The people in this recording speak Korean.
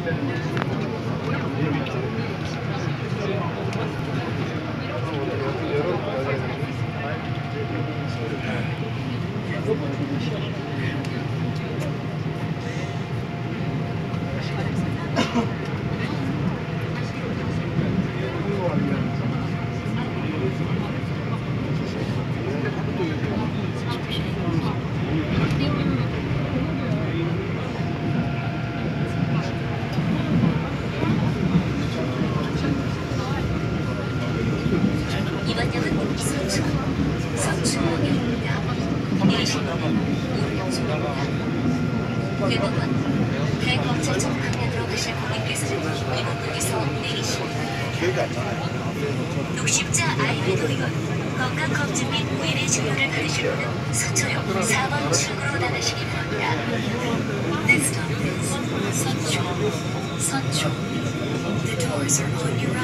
이번 역은 서초역입니다. 내리시는 오른쪽입니다. 대법원 대검찰청 방면으로 가실 고객께서는 이번역에서 내리십니다. 녹십자 아이비도 이건 건강검진 및 의뢰 진료를 받으실 분은 서초역 4번 출구로 나가시기 바랍니다. Next stop is 서초. The doors are on your